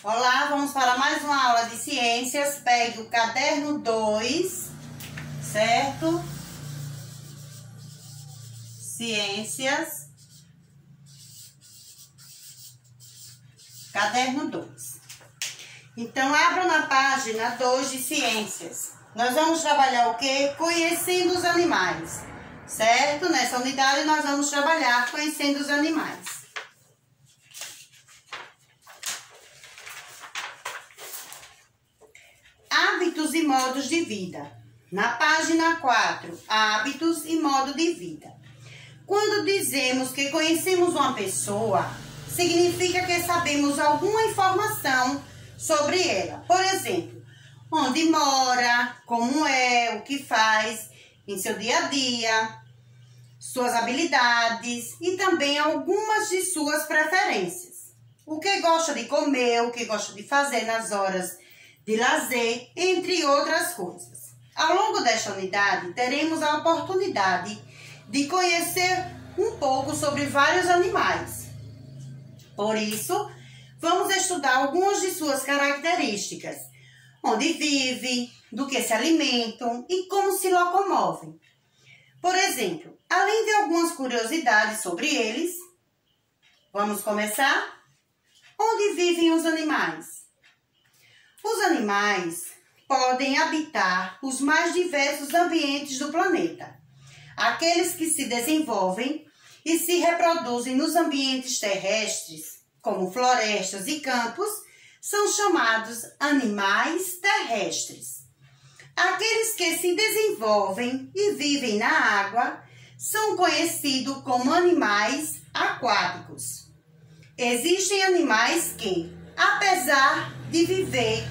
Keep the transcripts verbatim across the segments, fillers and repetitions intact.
Olá, vamos para mais uma aula de ciências. Pegue o caderno dois, certo? Ciências. Caderno dois. Então, abra na página dois de ciências. Nós vamos trabalhar o quê? Conhecendo os animais, certo? Nessa unidade, nós vamos trabalhar conhecendo os animais. Hábitos e modos de vida. Na página quatro, hábitos e modo de vida. Quando dizemos que conhecemos uma pessoa, significa que sabemos alguma informação sobre ela. Por exemplo, onde mora, como é, o que faz em seu dia a dia, suas habilidades e também algumas de suas preferências. O que gosta de comer, o que gosta de fazer nas horas de lazer, entre outras coisas. Ao longo desta unidade, teremos a oportunidade de conhecer um pouco sobre vários animais. Por isso, vamos estudar algumas de suas características, onde vivem, do que se alimentam e como se locomovem. Por exemplo, além de algumas curiosidades sobre eles, vamos começar? Onde vivem os animais? Os animais podem habitar os mais diversos ambientes do planeta. Aqueles que se desenvolvem e se reproduzem nos ambientes terrestres, como florestas e campos, são chamados animais terrestres. Aqueles que se desenvolvem e vivem na água são conhecidos como animais aquáticos. Existem animais que, apesar de viver,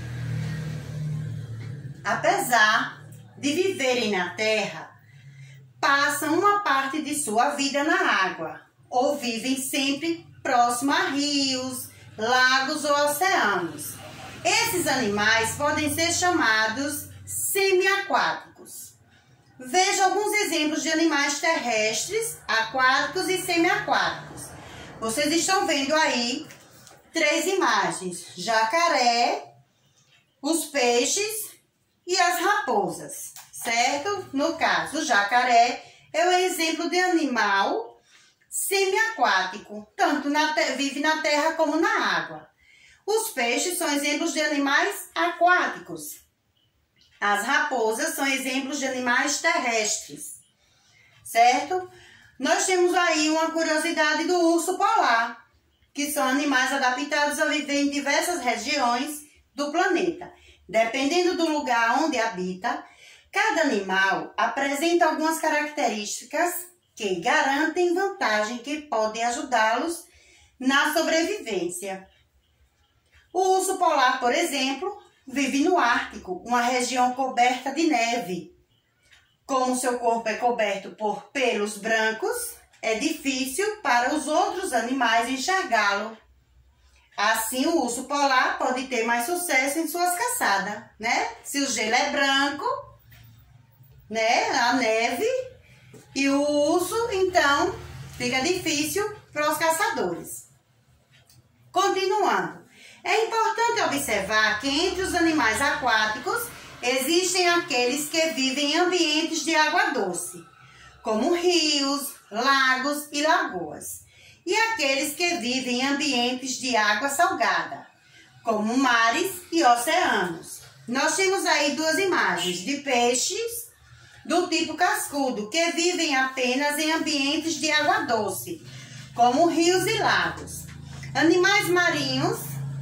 apesar de viverem na terra, passam uma parte de sua vida na água ou vivem sempre próximo a rios, lagos ou oceanos. Esses animais podem ser chamados semiaquáticos. Veja alguns exemplos de animais terrestres, aquáticos e semiaquáticos. Vocês estão vendo aí três imagens: jacaré, os peixes e as raposas, certo? No caso, o jacaré é um exemplo de animal semiaquático, tanto na vive na terra como na água. Os peixes são exemplos de animais aquáticos. As raposas são exemplos de animais terrestres, certo? Nós temos aí uma curiosidade do urso polar, que são animais adaptados a viver em diversas regiões do planeta. Dependendo do lugar onde habita, cada animal apresenta algumas características que garantem vantagem que podem ajudá-los na sobrevivência. O urso polar, por exemplo, vive no Ártico, uma região coberta de neve. Como seu corpo é coberto por pelos brancos, é difícil para os outros animais enxergá-lo. Assim, o urso polar pode ter mais sucesso em suas caçadas, né? Se o gelo é branco, né? A neve e o urso, então, fica difícil para os caçadores. Continuando, é importante observar que entre os animais aquáticos existem aqueles que vivem em ambientes de água doce, como rios, lagos e lagoas, e aqueles que vivem em ambientes de água salgada, como mares e oceanos. Nós temos aí duas imagens de peixes do tipo cascudo, que vivem apenas em ambientes de água doce, como rios e lagos. Animais marinhos,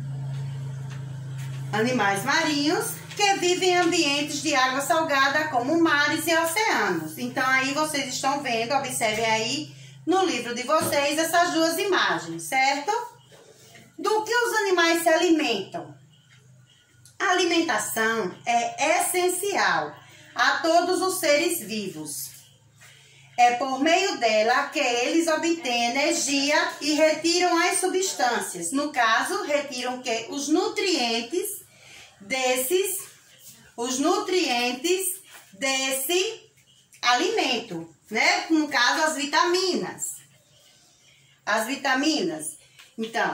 animais marinhos que vivem em ambientes de água salgada, como mares e oceanos. Então, aí vocês estão vendo, observem aí no livro de vocês essas duas imagens, certo? Do que os animais se alimentam? A alimentação é essencial a todos os seres vivos. É por meio dela que eles obtêm energia e retiram as substâncias. No caso, retiram que os nutrientes desses, os nutrientes desse alimento, né? No caso, as vitaminas. As vitaminas. Então,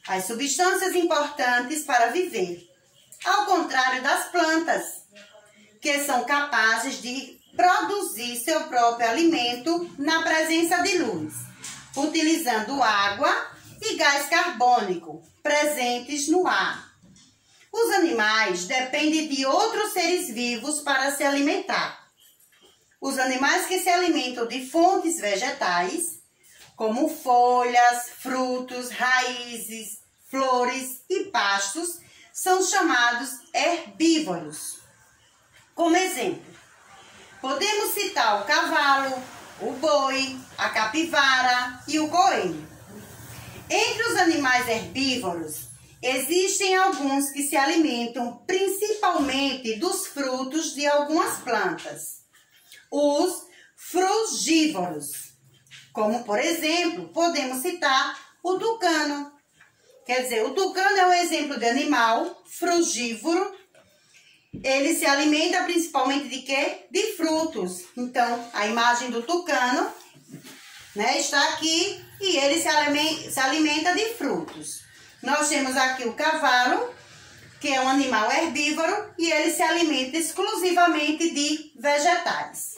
as substâncias importantes para viver, ao contrário das plantas, que são capazes de produzir seu próprio alimento na presença de luz, utilizando água e gás carbônico presentes no ar. Os animais dependem de outros seres vivos para se alimentar. Os animais que se alimentam de fontes vegetais, como folhas, frutos, raízes, flores e pastos, são chamados herbívoros. Como exemplo, podemos citar o cavalo, o boi, a capivara e o coelho. Entre os animais herbívoros, existem alguns que se alimentam principalmente dos frutos de algumas plantas. Os frugívoros, como por exemplo, podemos citar o tucano. Quer dizer, o tucano é um exemplo de animal frugívoro. Ele se alimenta principalmente de quê? De frutos. Então, a imagem do tucano, né, está aqui e ele se alimenta, se alimenta de frutos. Nós temos aqui o cavalo, que é um animal herbívoro e ele se alimenta exclusivamente de vegetais.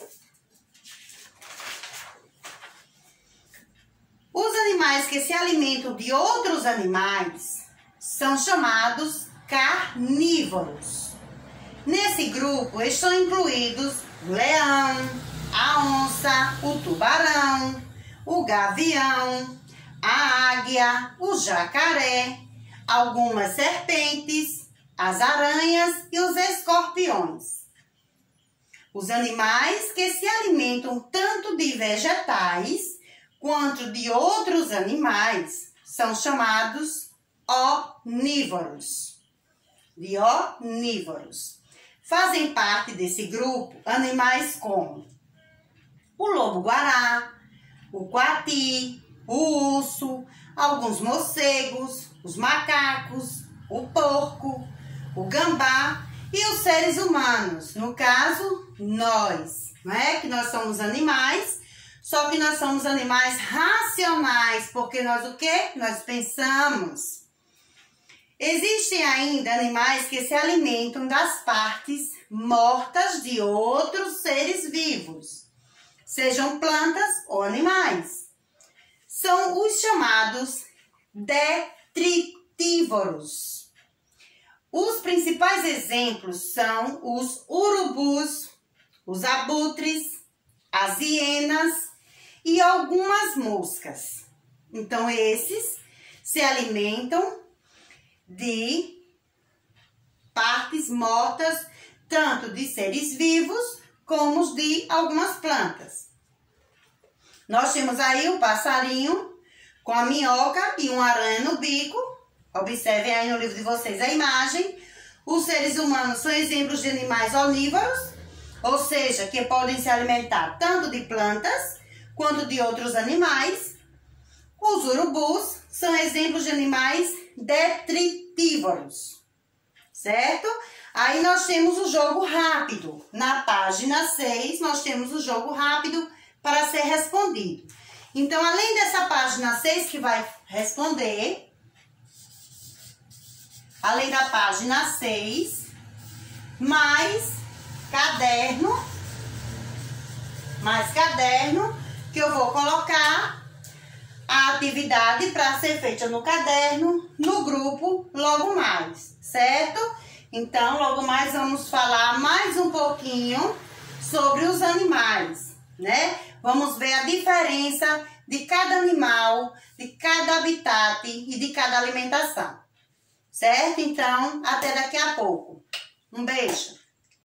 Os animais que se alimentam de outros animais são chamados carnívoros. Nesse grupo estão incluídos o leão, a onça, o tubarão, o gavião, a águia, o jacaré, algumas serpentes, as aranhas e os escorpiões. Os animais que se alimentam tanto de vegetais quanto de outros animais são chamados onívoros. De onívoros. Fazem parte desse grupo animais como o lobo-guará, o coati, o urso, alguns morcegos, os macacos, o porco, o gambá e os seres humanos. No caso, nós, não é? Que nós somos animais, só que nós somos animais racionais, porque nós o quê? Nós pensamos. Existem ainda animais que se alimentam das partes mortas de outros seres vivos, sejam plantas ou animais. São os chamados detritívoros. Os principais exemplos são os urubus, os abutres, as hienas e algumas moscas. Então, esses se alimentam de partes mortas, tanto de seres vivos como de algumas plantas. Nós temos aí o passarinho com a minhoca e uma aranha no bico. Observem aí no livro de vocês a imagem. Os seres humanos são exemplos de animais onívoros, ou seja, que podem se alimentar tanto de plantas quanto de outros animais. Os urubus são exemplos de animais detritívoros, certo? Aí nós temos o jogo rápido. Na página seis, nós temos o jogo rápido para ser respondido. Então, além dessa página seis que vai responder, além da página seis, mais caderno, mais caderno, que eu vou colocar a atividade para ser feita no caderno, no grupo, logo mais, certo? Então, logo mais vamos falar mais um pouquinho sobre os animais, né? Vamos ver a diferença de cada animal, de cada habitat e de cada alimentação, certo? Então, até daqui a pouco. Um beijo!